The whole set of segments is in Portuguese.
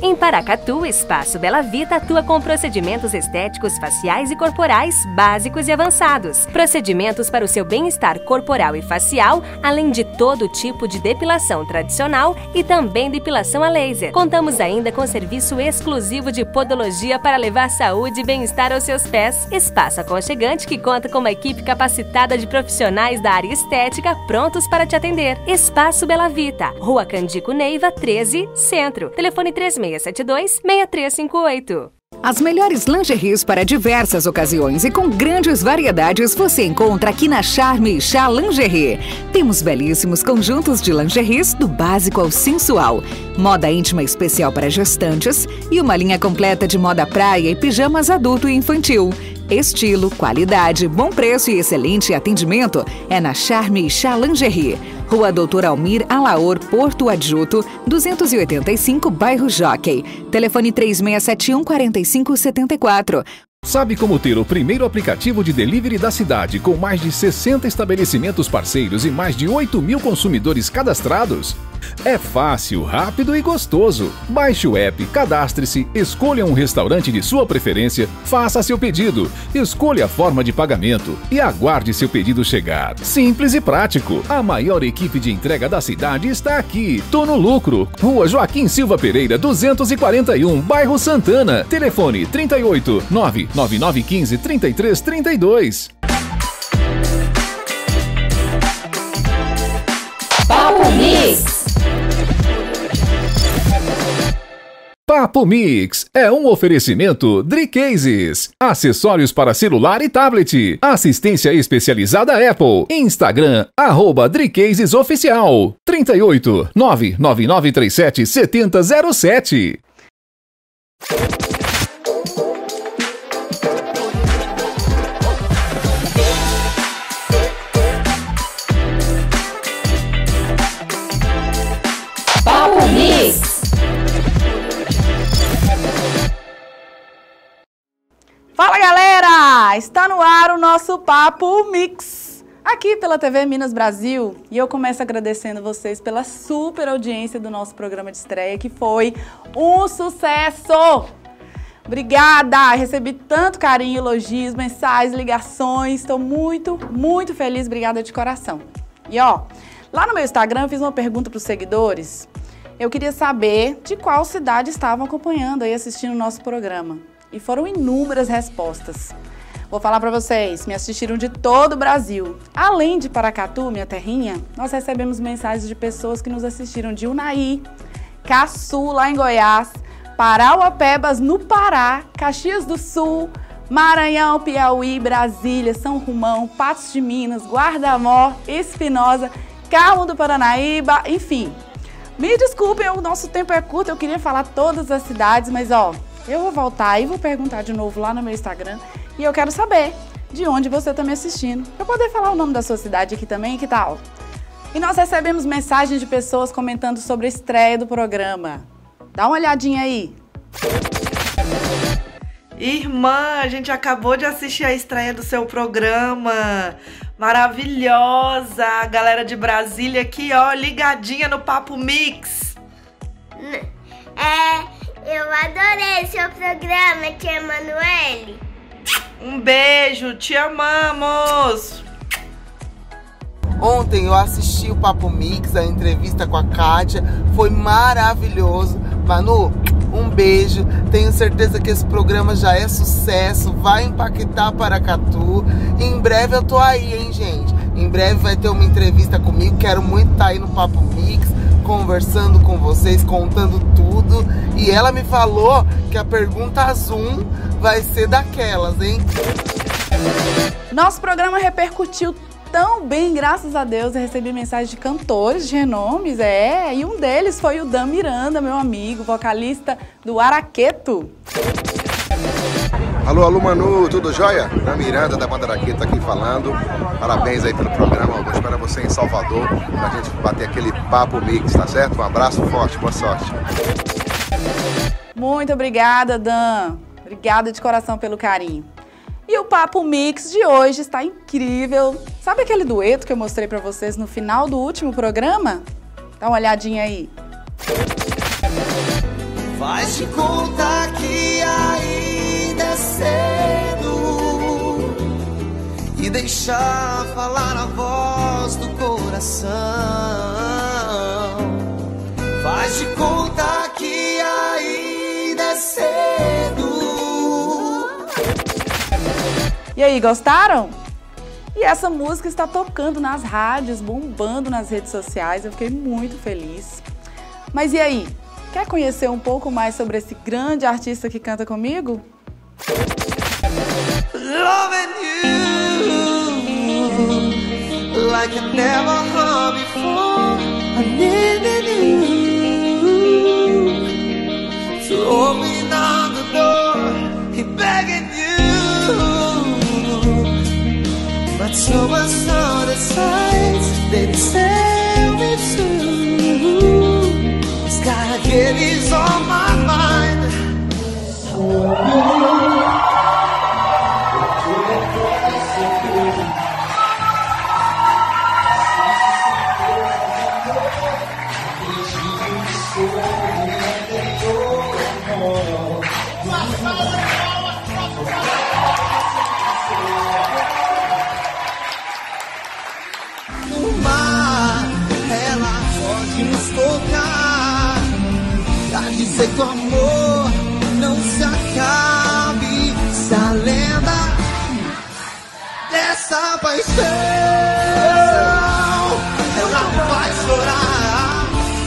Em Paracatu, o Espaço Bela Vita atua com procedimentos estéticos faciais e corporais básicos e avançados. Procedimentos para o seu bem-estar corporal e facial, além de todo tipo de depilação tradicional e também depilação a laser. Contamos ainda com serviço exclusivo de podologia para levar saúde e bem-estar aos seus pés. Espaço aconchegante que conta com uma equipe capacitada de profissionais da área estética prontos para te atender. Espaço Bela Vita, Rua Candico Neiva, 13, Centro. Telefone 3672-6358. As melhores lingeries para diversas ocasiões e com grandes variedades você encontra aqui na Charme Chá Lingerie. Temos belíssimos conjuntos de lingeries do básico ao sensual, moda íntima especial para gestantes e uma linha completa de moda praia e pijamas adulto e infantil. Estilo, qualidade, bom preço e excelente atendimento é na Charme Chá Lingerie. Rua Doutor Almir Alaor, Porto Adjuto, 285, bairro Jockey. Telefone 3671-4574. Sabe como ter o primeiro aplicativo de delivery da cidade com mais de 60 estabelecimentos parceiros e mais de 8.000 consumidores cadastrados? É fácil, rápido e gostoso. Baixe o app, cadastre-se, escolha um restaurante de sua preferência, faça seu pedido, escolha a forma de pagamento e aguarde seu pedido chegar. Simples e prático. A maior equipe de entrega da cidade está aqui. Tô no Lucro, Rua Joaquim Silva Pereira, 241, bairro Santana. Telefone 38 99915 3332. Papo Mix. Papo Mix é um oferecimento Dricases, acessórios para celular e tablet, assistência especializada Apple, Instagram, @DricasesOficial, 38 99937 7007. Papo Mix. Fala galera, está no ar o nosso Papo Mix, aqui pela TV Minas Brasil. E eu começo agradecendo vocês pela super audiência do nosso programa de estreia, que foi um sucesso! Obrigada, recebi tanto carinho, elogios, mensagens, ligações, estou muito, muito feliz, obrigada de coração. E ó, lá no meu Instagram eu fiz uma pergunta para os seguidores, eu queria saber de qual cidade estavam acompanhando e assistindo o nosso programa. E foram inúmeras respostas. Vou falar para vocês, me assistiram de todo o Brasil. Além de Paracatu, minha terrinha, nós recebemos mensagens de pessoas que nos assistiram de Unai, Caçu, lá em Goiás, Parauapebas, no Pará, Caxias do Sul, Maranhão, Piauí, Brasília, São Romão, Patos de Minas, Guarda-Mor, Espinosa, Carmo do Paranaíba, enfim. Me desculpem, o nosso tempo é curto, eu queria falar todas as cidades, mas ó, eu vou voltar e vou perguntar de novo lá no meu Instagram e eu quero saber de onde você está me assistindo, para poder falar o nome da sua cidade aqui também, que tal? E nós recebemos mensagens de pessoas comentando sobre a estreia do programa. Dá uma olhadinha aí. Irmã, a gente acabou de assistir a estreia do seu programa. Maravilhosa! A galera de Brasília aqui, ó, ligadinha no Papo Mix. Eu adorei seu programa, tia Emanuele. Um beijo, te amamos! Ontem eu assisti o Papo Mix, a entrevista com a Kátia, foi maravilhoso. Manu, um beijo, tenho certeza que esse programa já é sucesso, vai impactar Paracatu. E em breve eu tô aí, hein, gente? Em breve vai ter uma entrevista comigo, quero muito estar aí no Papo Mix, conversando com vocês, contando tudo. E ela me falou que a pergunta Zoom vai ser daquelas, hein? Nosso programa repercutiu tão bem, graças a Deus. Eu recebi mensagens de cantores de renomes, e um deles foi o Dan Miranda, meu amigo, vocalista do Araqueto. Alô, alô, Manu, tudo jóia? Dan Miranda, da banda Araqueto, aqui falando. Parabéns aí pelo programa, vou esperar você em Salvador pra gente bater aquele Papo Mix, tá certo? Um abraço forte, boa sorte. Muito obrigada, Dan. Obrigada de coração pelo carinho. E o Papo Mix de hoje está incrível. Sabe aquele dueto que eu mostrei pra vocês no final do último programa? Dá uma olhadinha aí. Faz de conta que ainda é cedo e deixar falar a voz do coração. Faz de conta que ainda é cedo. E aí, gostaram? E essa música está tocando nas rádios, bombando nas redes sociais. Eu fiquei muito feliz. Mas e aí? Quer conhecer um pouco mais sobre esse grande artista que canta comigo? Loving you like I never heard before. I needed you to open down the door. Keep begging you, but so much other sides they tell me to. Gotta get these on my mind. O mar, ela pode nos tocar, pra dizer que o amor não se acabe. Se a lenda dessa paixão ela vai chorar.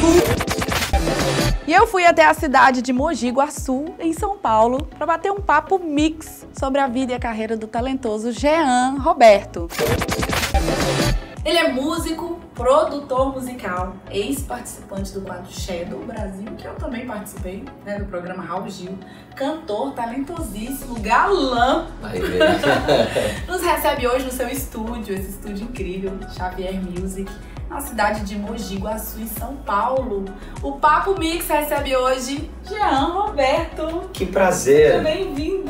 E eu fui até a cidade de Mogi Guaçu, em São Paulo, para bater um papo mix sobre a vida e a carreira do talentoso Jean Roberto. Ele é músico, produtor musical, ex-participante do quadro Shadow Brasil, que eu também participei, né, do programa Raul Gil, cantor talentosíssimo, galã. Nos recebe hoje no seu estúdio, esse estúdio incrível, Xavier Music, na cidade de Mogi Guaçu, em São Paulo. O Papo Mix recebe hoje Jean Roberto. Que prazer! Seja bem-vindo!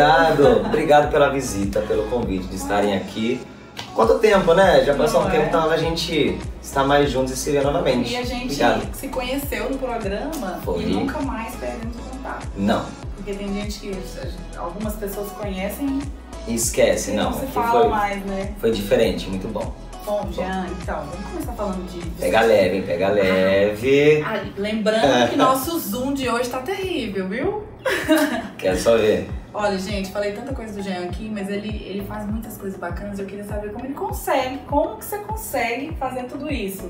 Obrigado pela visita, pelo convite de estarem aqui. Quanto tempo, né? Já passou um tempo, então a gente está mais juntos e se ver novamente. E a gente se conheceu no programa e nunca mais perdemos contato. Não. Porque tem gente que algumas pessoas conhecem e esquece, não. Não se fala mais, né? Foi diferente, muito bom. Bom, Jean, então, vamos começar falando de... Pega leve, hein? Pega leve. Lembrando que nosso Zoom de hoje tá terrível, viu? Quero só ver. Olha, gente, falei tanta coisa do Jean aqui, mas ele faz muitas coisas bacanas. Eu queria saber como ele consegue, como que você consegue fazer tudo isso.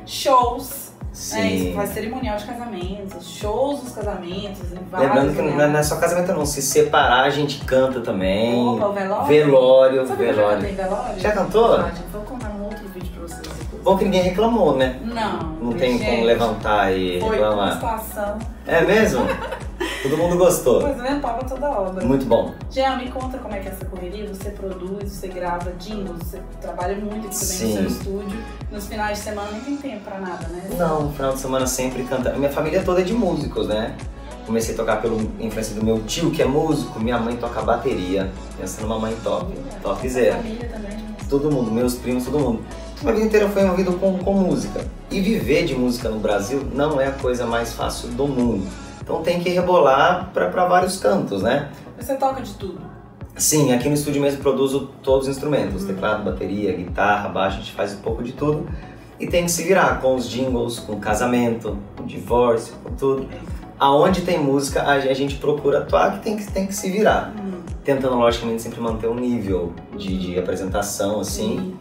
Shows, sim, faz cerimonial de casamentos, shows dos casamentos, lembrando que não é só casamento não, se separar a gente canta também. Opa, o velório? Velório, Sabe velório. Que eu já cantei velório? Já cantou? Ah, gente, vou contar num outro vídeo pra vocês depois. Bom que ninguém reclamou, né? Não tem como levantar e reclamar. Foi uma situação. É mesmo? Todo mundo gostou. Pois vendo, tava toda obra. Muito bom. Jean, me conta como é que é essa correria. Você produz, você grava jingles, você trabalha muito aqui também no seu estúdio. Nos finais de semana nem tem tempo pra nada, né? Não, no final de semana sempre cantando. Minha família toda é de músicos, né? Comecei a tocar pela influência do meu tio, que é músico. Minha mãe toca bateria. Pensa numa mãe top. Top zero. Família também. Todo mundo, meus primos, todo mundo. A vida inteira foi envolvido com música. E viver de música no Brasil não é a coisa mais fácil do mundo. Então tem que rebolar para vários cantos, né? Você toca de tudo? Sim, aqui no estúdio mesmo produzo todos os instrumentos. Teclado, bateria, guitarra, baixo, a gente faz um pouco de tudo. E tem que se virar com os jingles, com o casamento, com o divórcio, com tudo. Aonde tem música, a gente procura atuar, que tem que se virar. Tentando, logicamente, sempre manter um nível de apresentação, assim.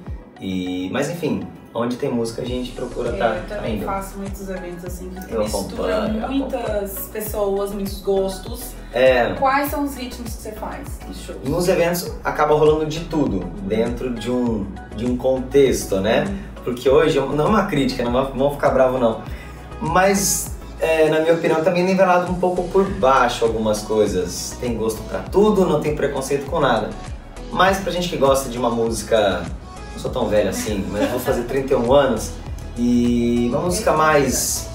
Mas enfim, onde tem música a gente procura estar Eu também indo. faço muitos eventos assim que misturam muitas pessoas, muitos gostos. Quais são os ritmos que você faz nos shows? Nos eventos acaba rolando de tudo, dentro de um contexto, né? Porque hoje, não é uma crítica, não vão ficar bravo não, mas na minha opinião também nivelado um pouco por baixo algumas coisas. Tem gosto pra tudo, não tem preconceito com nada. Mas pra gente que gosta de uma música, não sou tão velho assim, mas vou fazer 31 anos, e uma música mais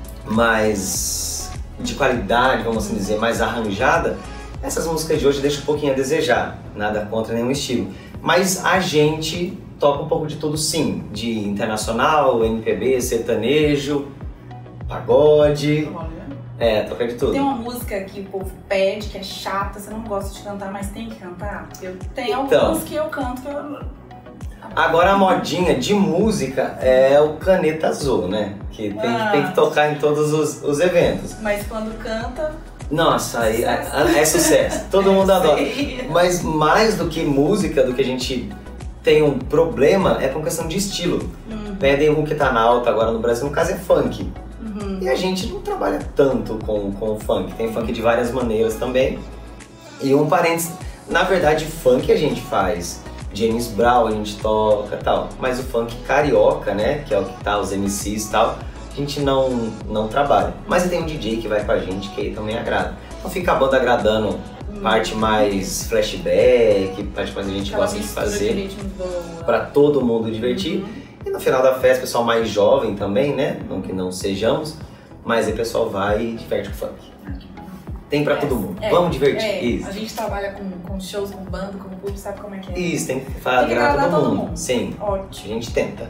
de qualidade, vamos assim dizer, mais arranjada, essas músicas de hoje deixam um pouquinho a desejar, nada contra nenhum estilo. Mas a gente toca um pouco de tudo sim, de internacional, MPB, sertanejo, pagode, toca de tudo. Tem uma música que o povo pede, que é chata, você não gosta de cantar, mas tem que cantar? Eu tenho algumas que eu canto que eu... Agora a modinha de música é o Caneta Azul, né? Que tem que tocar em todos os eventos. Mas quando canta... Nossa, aí é sucesso. Todo mundo adora. Mas mais do que música, do que a gente tem um problema, é com questão de estilo. Pedem o que tá na alta agora no Brasil, no caso é funk. E a gente não trabalha tanto com o funk. Tem funk de várias maneiras também. E um parênteses, na verdade funk a gente faz. James Brown a gente toca e tal. Mas o funk carioca, né, que é o que tá, os MCs e tal, a gente não trabalha. Mas tem um DJ que vai com a gente, que aí também agrada. Então fica a banda agradando, parte mais flashback, parte mais a gente gosta de fazer pra todo mundo divertir. E no final da festa, o pessoal mais jovem também, né, não que não sejamos, mas aí o pessoal vai e diverte com o funk. Tem pra todo mundo. Vamos divertir. Isso. A gente trabalha com shows, com banda, com público, sabe como é que é? Isso, tem que agradar todo mundo. Sim. Ótimo. A gente tenta.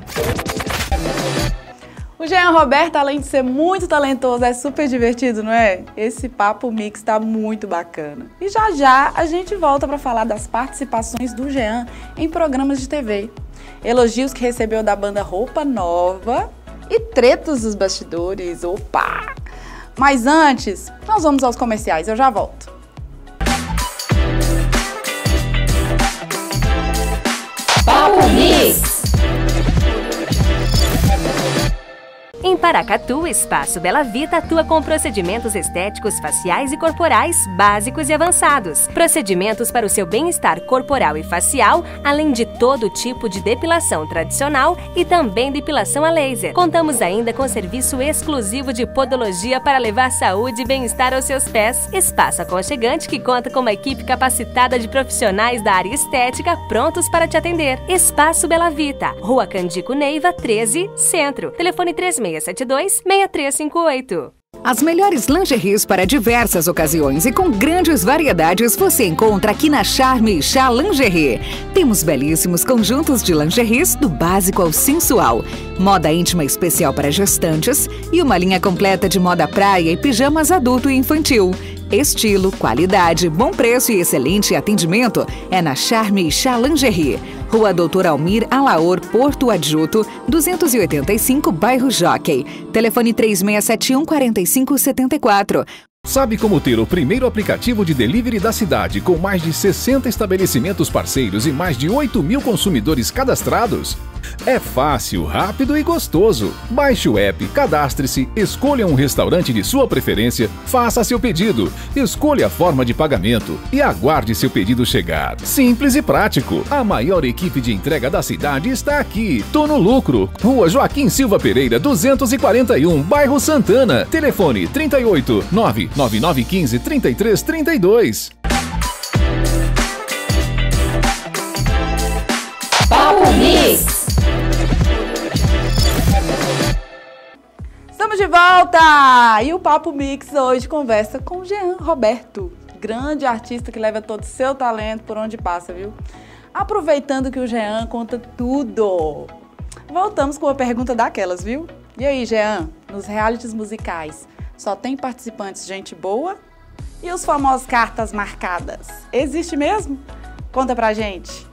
O Jean Roberto, além de ser muito talentoso, é super divertido, não é? Esse Papo Mix tá muito bacana. E já já a gente volta para falar das participações do Jean em programas de TV. Elogios que recebeu da banda Roupa Nova e tretas dos bastidores. Opa! Mas antes, nós vamos aos comerciais, eu já volto. Papo Mix. Em Paracatu, Espaço Bela Vita atua com procedimentos estéticos faciais e corporais básicos e avançados. Procedimentos para o seu bem-estar corporal e facial, além de todo tipo de depilação tradicional e também depilação a laser. Contamos ainda com serviço exclusivo de podologia para levar saúde e bem-estar aos seus pés. Espaço aconchegante que conta com uma equipe capacitada de profissionais da área estética prontos para te atender. Espaço Bela Vita, Rua Candico Neiva, 13, Centro. Telefone 3672-6358. As melhores lingeries para diversas ocasiões e com grandes variedades você encontra aqui na Charme e Chá Lingerie. Temos belíssimos conjuntos de lingeries do básico ao sensual, moda íntima especial para gestantes e uma linha completa de moda praia e pijamas adulto e infantil. Estilo, qualidade, bom preço e excelente atendimento é na Charme e Chá Lingerie. Rua Doutor Almir Alaor, Porto Adjuto, 285, bairro Jockey. Telefone 3671-4574. Sabe como ter o primeiro aplicativo de delivery da cidade com mais de 60 estabelecimentos parceiros e mais de 8.000 consumidores cadastrados? É fácil, rápido e gostoso. Baixe o app, cadastre-se, escolha um restaurante de sua preferência, faça seu pedido, escolha a forma de pagamento e aguarde seu pedido chegar. Simples e prático. A maior equipe de entrega da cidade está aqui. Tô no Lucro, Rua Joaquim Silva Pereira, 241, bairro Santana. Telefone 38 99915 3332. Papo Mix. Estamos de volta! E o Papo Mix hoje conversa com o Jean Roberto, grande artista que leva todo o seu talento por onde passa, viu? Aproveitando que o Jean conta tudo, voltamos com uma pergunta daquelas, viu? E aí, Jean, nos realities musicais, só tem participantes gente boa? E os famosos cartas marcadas? Existe mesmo? Conta pra gente.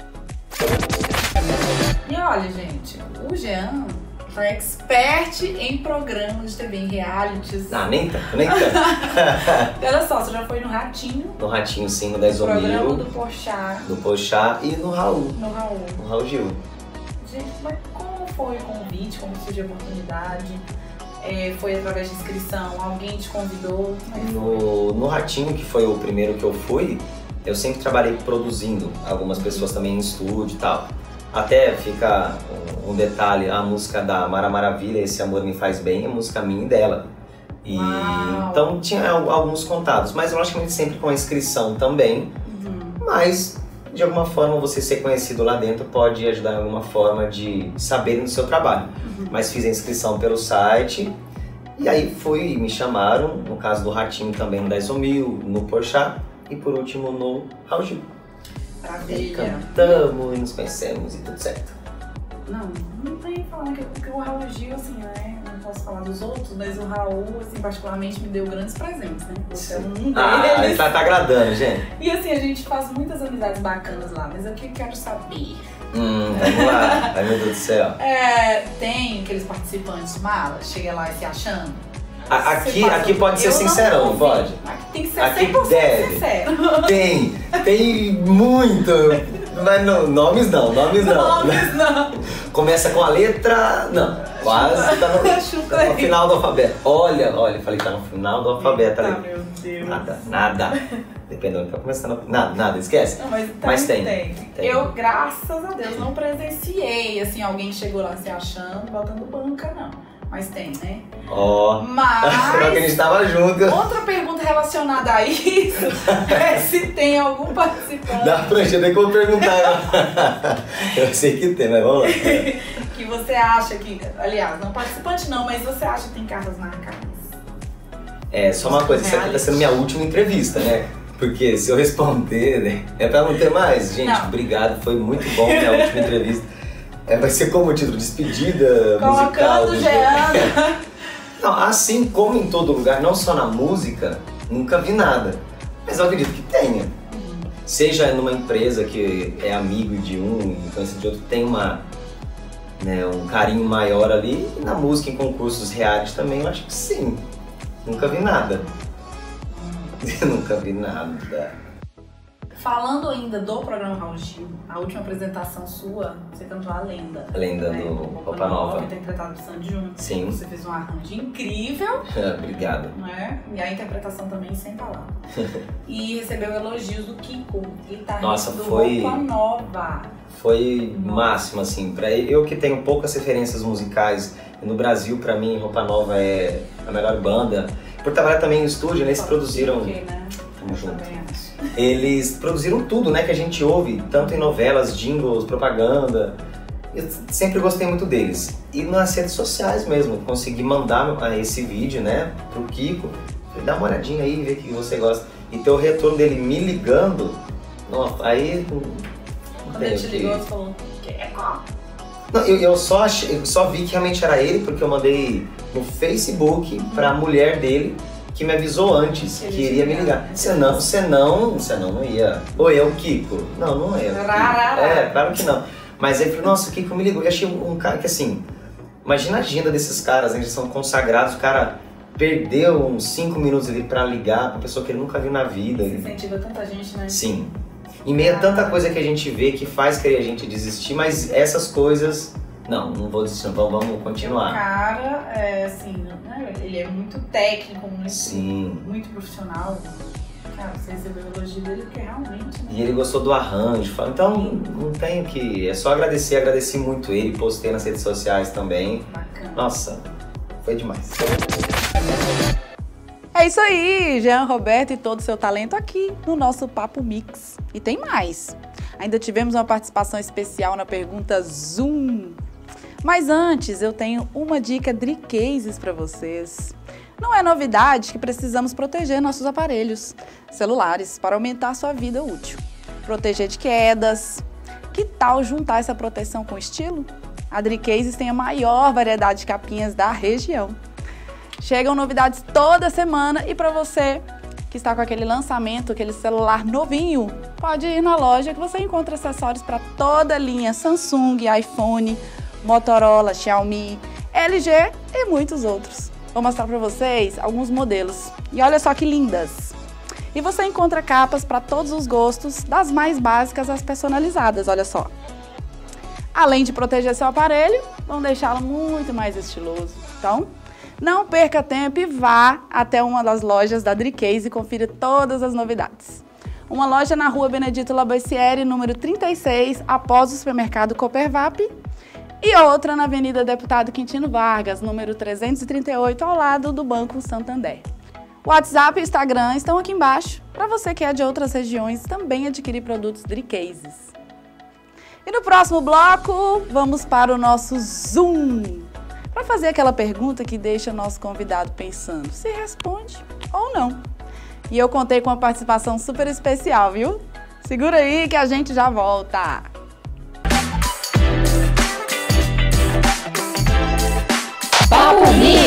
E olha, gente, o Jean tá expert em programas de TV, em realities. Ah, nem tanto, nem tanto. Olha só, você já foi no Ratinho. No Ratinho, sim, no 10 programa do Porchat. Do Porchat e no Raul. No Raul. No Raul Gil. Gente, mas como foi o convite, como surgiu a oportunidade? Foi através de inscrição? Alguém te convidou? No Ratinho, que foi o primeiro que eu fui, eu sempre trabalhei produzindo algumas pessoas também em estúdio e tal. Até fica um detalhe, a música da Mara Maravilha, Esse Amor Me Faz Bem, é música minha e dela. E então tinha alguns contatos, mas logicamente sempre com a inscrição também. Mas de alguma forma você ser conhecido lá dentro pode ajudar em alguma forma de saberem do seu trabalho. Mas fiz a inscrição pelo site e aí me chamaram, no caso do Ratinho também no 10 Mil, no Porchat e por último no Raul Gil. Maravilha. Cantamos e nos conhecemos e tudo certo. Não tem falando que o Raul Gil, assim, né? posso falar dos outros, mas o Raul, assim, particularmente me deu grandes presentes, né? Você é um deles. Ele tá agradando, gente. E assim, a gente faz muitas amizades bacanas lá, mas o que eu quero saber? Vamos lá. Ai, meu Deus do céu. Tem aqueles participantes malas, chega lá e se achando. Aqui pode ser sincerão, não pode? Aqui tem que ser 100% sincero. Tem muito. Mas não, nomes não. Começa com a letra. Não, quase tá no final do alfabeto. Olha, falei que tá no final do alfabeto ali. Meu Deus. Nada. Dependendo, tá começando. Nada, esquece. Não, mas tem. Eu, graças a Deus, não presenciei, assim, alguém chegou lá se achando, botando banca, não. Mas tem, né? Mas... Só que a gente tava junto. Outra pergunta relacionada a isso é se tem algum participante... Dá pra gente, tem como perguntar. Eu sei que tem, mas vamos lá. Que você acha que... Aliás, não participante não, mas você acha que tem cartas marcadas? Só uma coisa, isso aqui tá sendo minha última entrevista, né? Porque se eu responder, né? É pra não ter mais. Gente, obrigado, foi muito bom minha última entrevista. Vai ser como o título, despedida musical. Colocando Jean. Não, assim como em todo lugar, não só na música, nunca vi nada. Mas eu acredito que tenha. Seja numa empresa que é amigo de um e conhece de outro, tem um carinho maior ali. E na música, em concursos reais também, eu acho que sim. Nunca vi nada. Nunca vi nada. Falando ainda do programa Raul Gil, a última apresentação sua, você cantou a Lenda. A Lenda do Roupa Nova. Interpretado por Sandy Júnior. Sim. Você fez um arranjo incrível. Obrigado. Né? E a interpretação também sem palavras. E recebeu elogios do Kiko, guitarrista do Roupa Nova. Foi máximo, assim. Pra eu que tenho poucas referências musicais no Brasil, pra mim, Roupa Nova é a melhor banda. Por trabalhar também no estúdio, eles produziram... Tamo junto. Eles produziram tudo, né, que a gente ouve, tanto em novelas, jingles, propaganda. Eu sempre gostei muito deles. E nas redes sociais mesmo, consegui mandar esse vídeo, né, pro Kiko. Falei, dá uma olhadinha aí, ver o que você gosta. E ter o retorno dele me ligando, nossa, aí... Quando ele te ligou, você falou, Não, eu só vi que realmente era ele, porque eu mandei no Facebook pra mulher dele, que me avisou antes que iria me ligar. Senão não ia. Ou eu, Kiko? Não ia. Claro que não. Mas aí, nossa, o Kiko me ligou. Eu achei um cara que, assim, imagina a agenda desses caras, eles são consagrados, o cara perdeu uns 5 minutos ali pra ligar pra pessoa que ele nunca viu na vida. Você incentiva tanta gente, né? Sim. Em meio a tanta coisa que a gente vê que faz querer a gente desistir, mas essas coisas... Não vou desistir, vamos continuar. O cara, assim, né, ele é muito técnico, muito profissional. Cara, você recebeu o elogio dele porque realmente... Né? E ele gostou do arranjo, então não tenho que... É só agradecer, agradeci muito ele, postei nas redes sociais também. Bacana. Nossa, foi demais. É isso aí, Jean Roberto e todo o seu talento aqui no nosso Papo Mix. E tem mais. Ainda tivemos uma participação especial na pergunta Zoom. Mas antes, eu tenho uma dica Dricases para vocês. Não é novidade que precisamos proteger nossos aparelhos celulares para aumentar sua vida útil. Proteger de quedas. Que tal juntar essa proteção com estilo? A Dricases tem a maior variedade de capinhas da região. Chegam novidades toda semana e para você que está com aquele lançamento, aquele celular novinho, pode ir na loja que você encontra acessórios para toda a linha Samsung, iPhone, Motorola, Xiaomi, LG e muitos outros. Vou mostrar para vocês alguns modelos. E olha só que lindas! E você encontra capas para todos os gostos, das mais básicas às personalizadas, olha só. Além de proteger seu aparelho, vão deixá-lo muito mais estiloso. Então, não perca tempo e vá até uma das lojas da Dricase e confira todas as novidades. Uma loja na rua Benedito Labossière, número 36, após o supermercado Coopervap. E outra na Avenida Deputado Quintino Vargas, número 338, ao lado do Banco Santander. O WhatsApp e Instagram estão aqui embaixo, para você que é de outras regiões também adquirir produtos Dricases. E no próximo bloco, vamos para o nosso Zoom, para fazer aquela pergunta que deixa o nosso convidado pensando se responde ou não. E eu contei com uma participação super especial, viu? Segura aí que a gente já volta! Papo Mix.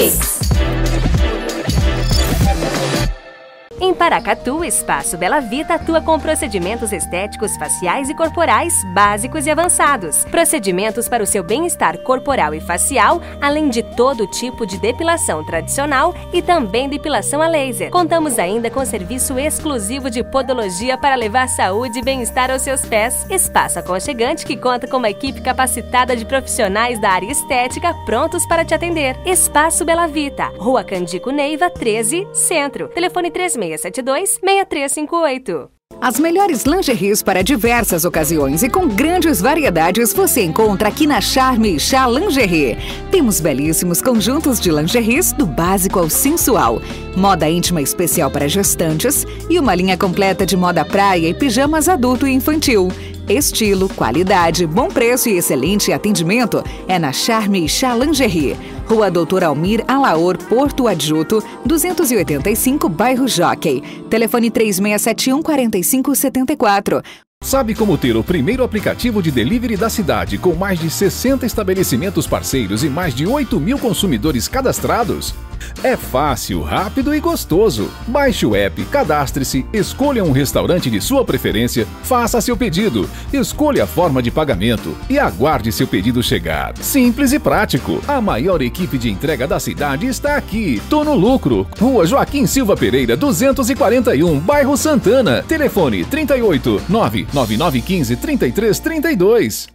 Paracatu, Espaço Bela Vita atua com procedimentos estéticos faciais e corporais básicos e avançados. Procedimentos para o seu bem-estar corporal e facial, além de todo tipo de depilação tradicional e também depilação a laser. Contamos ainda com serviço exclusivo de podologia para levar saúde e bem-estar aos seus pés. Espaço aconchegante que conta com uma equipe capacitada de profissionais da área estética prontos para te atender. Espaço Bela Vita, Rua Candico Neiva, 13, Centro. Telefone 3672-6358. As melhores lingeries para diversas ocasiões e com grandes variedades você encontra aqui na Charme Chá Lingerie. Temos belíssimos conjuntos de lingeries do básico ao sensual, moda íntima especial para gestantes e uma linha completa de moda praia e pijamas adulto e infantil. Estilo, qualidade, bom preço e excelente atendimento é na Charme Chá Lingerie. Rua Doutor Almir Alaor, Porto Adjuto, 285, bairro Jockey. Telefone 3671-4574. Sabe como ter o primeiro aplicativo de delivery da cidade com mais de 60 estabelecimentos parceiros e mais de 8.000 consumidores cadastrados? É fácil, rápido e gostoso. Baixe o app, cadastre-se, escolha um restaurante de sua preferência, faça seu pedido, escolha a forma de pagamento e aguarde seu pedido chegar. Simples e prático. A maior equipe de entrega da cidade está aqui. Tô no Lucro, Rua Joaquim Silva Pereira, 241, bairro Santana. Telefone 38 99915 3332.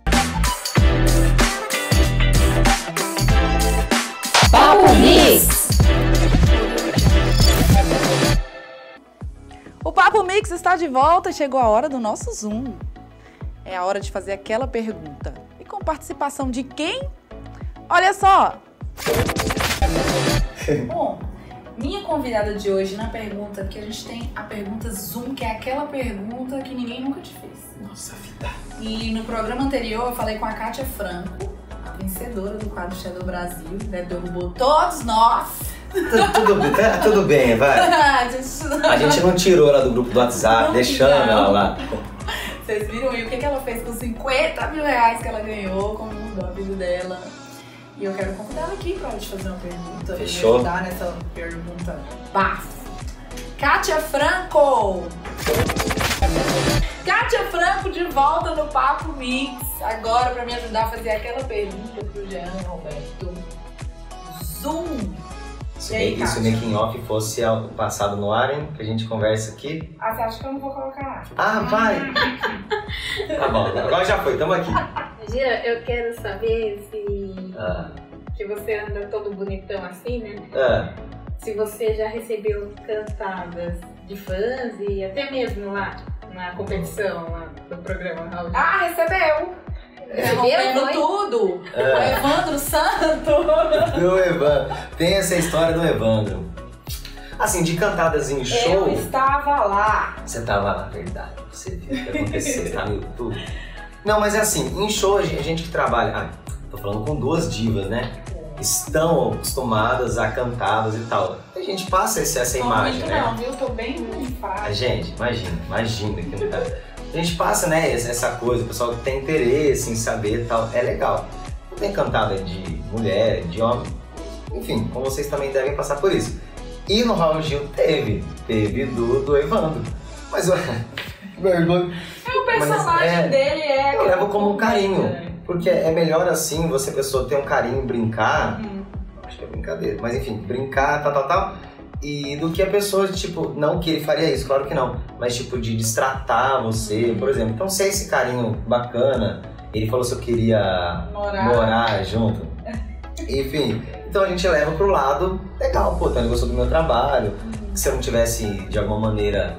Papo Mix. O Papo Mix está de volta e chegou a hora do nosso Zoom. É a hora de fazer aquela pergunta. E com participação de quem? Olha só! Bom, minha convidada de hoje na pergunta, porque a gente tem a pergunta Zoom, que é aquela pergunta que ninguém nunca te fez. Nossa vida. E no programa anterior eu falei com a Kátia Franco, a vencedora do quadro Shadow Brasil, né? Derrubou todos nós. Tudo bem, vai. A gente não tirou ela do grupo do WhatsApp, deixando ela lá. Vocês viram aí o que ela fez com 50 mil reais que ela ganhou, como mudou a vida dela. E eu quero convidar ela aqui pra ela te fazer uma pergunta. Fechou? Me ajudar nessa pergunta bafo. Kátia Franco! Kátia Franco de volta no Papo Mix. Agora pra me ajudar a fazer aquela pergunta pro Jean Roberto. Zoom! Se o making off fosse passado no ar, hein? Que a gente conversa aqui. Ah, você acha que eu não vou colocar? Ah, vai! Tá bom, agora já foi, tamo aqui. Jean, eu quero saber se... que você anda todo bonitão assim, né? Se você já recebeu cantadas de fãs e até mesmo lá na competição lá do programa Raul. Ah, recebeu! Recebeu tudo! O Evandro Santo! O Evandro. Tem essa história do Evandro. Assim, de cantadas em show... Eu estava lá. Você estava lá, verdade. Você viu o que aconteceu, você tá no YouTube. Não, mas é assim, em show a gente que trabalha... tô falando com duas divas, né? Estão acostumadas a cantadas e tal. A gente passa essa imagem, né? Não, viu? Tô bem frágil. Gente, imagina que não tá... A gente passa, né, essa coisa, o pessoal tem interesse em saber e tal, é legal. Não tem cantada de mulher, de homem, enfim, como vocês também devem passar por isso. E no Raul Gil teve do Evandro. Mas vergonha. O personagem dele é... Eu levo como um carinho, porque é melhor assim, você, pessoa, ter um carinho, brincar, acho que é brincadeira, mas enfim, brincar, tal, e do que a pessoa, tipo, não que ele faria isso, claro que não, mas tipo, de destratar você, por exemplo. Então, se é esse carinho bacana, ele falou se eu queria morar junto, enfim, então a gente leva pro lado legal, pô, então ele gostou do meu trabalho, se eu não tivesse, de alguma maneira,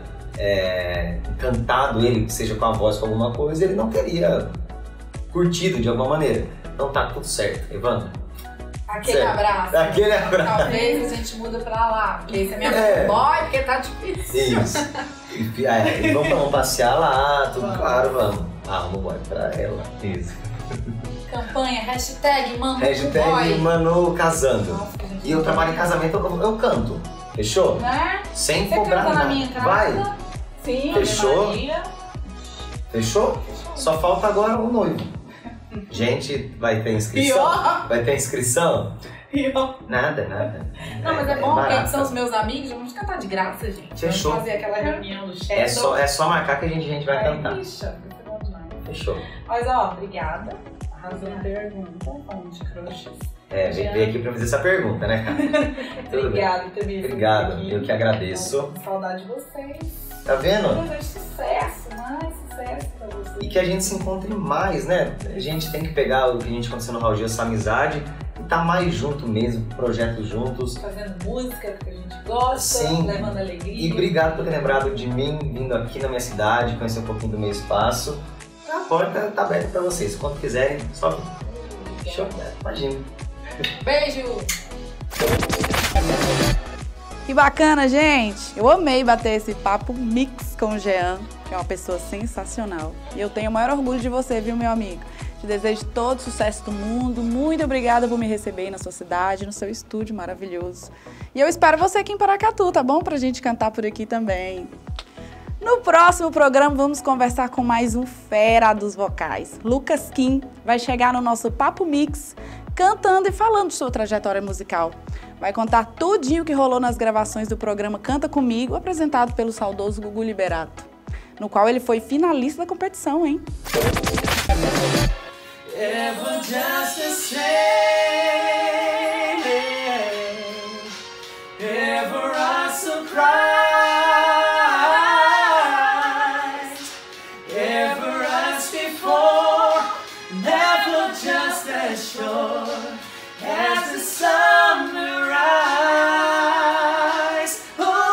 encantado ele, seja com a voz, com alguma coisa, ele não teria curtido de alguma maneira. Então tá tudo certo, Evandro. Aquele abraço. Aquele abraço. Talvez a gente muda pra lá, porque esse é minha boy, porque tá difícil. Isso. E vamos passear lá, tudo claro, vamos. Um boy pra ela. Isso. Campanha, hashtag Manu Hashtag Manu casando. Nossa, e eu trabalho em casamento, eu canto. Fechou? Né? Sem você cobrar canta nada. Na minha casa? Vai. Sim, fechou? Fechou? Só falta agora o noivo. Gente, vai ter inscrição? Pior. Vai ter inscrição? Nada. Não, mas é bom, porque são os meus amigos, vamos cantar de graça, gente. Fechou. Vamos fazer aquela reunião do Shadow. É só marcar que a gente vai cantar. Bicha, vai ser bom demais. Fechou. Mas ó, obrigada. Arrasou na pergunta, falando de crushes. Veio aqui pra fazer essa pergunta, né, cara? Obrigada, Tamir. Obrigado, eu que agradeço. Saudade de vocês. Tá vendo? Sucesso, mais sucesso pra vocês. E que a gente se encontre mais, né? A gente tem que pegar o que a gente aconteceu no Raul Gil, essa amizade, e tá mais junto mesmo, projetos juntos. Fazendo música que a gente gosta, sim, levando alegria. E obrigado por ter lembrado de mim, vindo aqui na minha cidade, conhecer um pouquinho do meu espaço. A porta tá aberta pra vocês, quando quiserem, só vir. Show, imagina. Beijo! Que bacana, gente! Eu amei bater esse papo mix com o Jean, que é uma pessoa sensacional. E eu tenho o maior orgulho de você, viu, meu amigo? Te desejo todo o sucesso do mundo. Muito obrigada por me receber aí na sua cidade, no seu estúdio maravilhoso. E eu espero você aqui em Paracatu, tá bom? Pra gente cantar por aqui também. No próximo programa, vamos conversar com mais um fera dos vocais. Lucas Kim vai chegar no nosso Papo Mix, cantando e falando de sua trajetória musical. Vai contar tudinho que rolou nas gravações do programa Canta Comigo, apresentado pelo saudoso Gugu Liberato, no qual ele foi finalista da competição, hein? Ever just the same, ever a surprise. Just as sure as the sun will rise.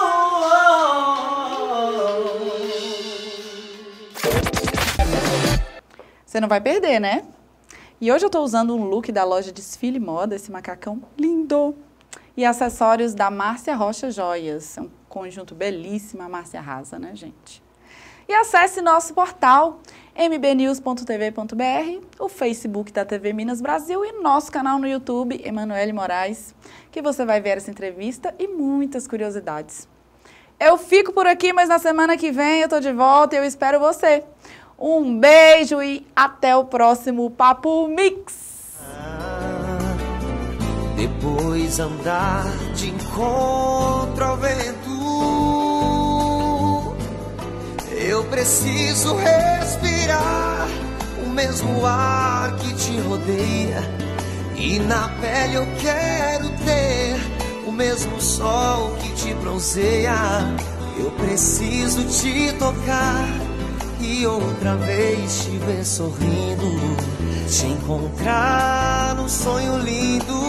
Você não vai perder, né? E hoje eu tô usando um look da loja Desfile Moda, esse macacão lindo. E acessórios da Márcia Rocha Joias. É um conjunto belíssimo, a Márcia arrasa, né, gente? E acesse nosso portal mbnews.tv.br, o Facebook da TV Minas Brasil e nosso canal no YouTube, Emanuele Moraes, que você vai ver essa entrevista e muitas curiosidades. Eu fico por aqui, mas na semana que vem eu tô de volta e eu espero você. Um beijo e até o próximo Papo Mix! Depois andar de encontro ao vento, eu preciso respirar o mesmo ar que te rodeia. E na pele eu quero ter o mesmo sol que te bronzeia. Eu preciso te tocar e outra vez te ver sorrindo, te encontrar num sonho lindo.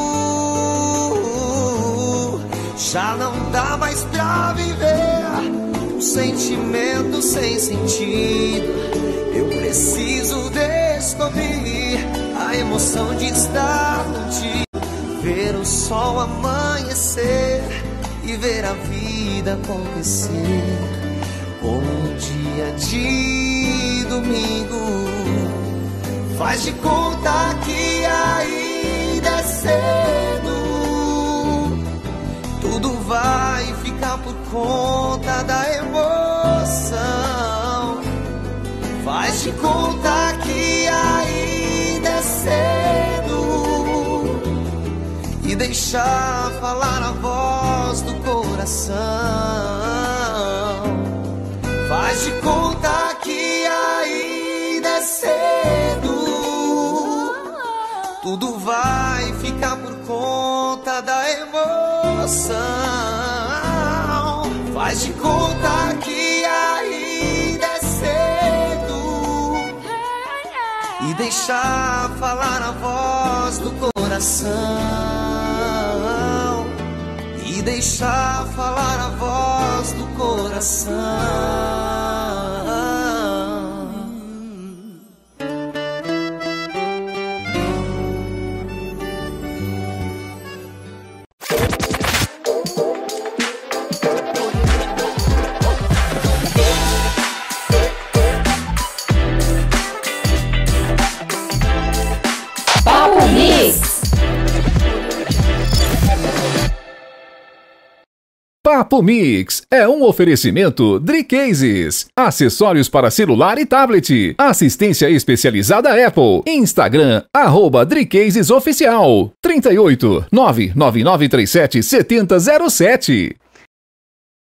Já não dá mais pra viver um sentimento sem sentido. Eu preciso descobrir a emoção de estar contigo, ver o sol amanhecer e ver a vida acontecer como um dia de domingo. Faz de conta que ainda é cedo, tudo vai ficar por conta da emoção. Faz de conta que ainda é cedo e deixar falar a voz do coração. Faz de conta que ainda é cedo, tudo vai ficar por conta da emoção. Faz de conta que ainda é cedo e deixar falar a voz do coração. E deixar falar a voz do coração. Papo Papo Mix é um oferecimento Dricases, acessórios para celular e tablet, assistência especializada Apple, Instagram, @Dricases Oficial, 38 99937 7007.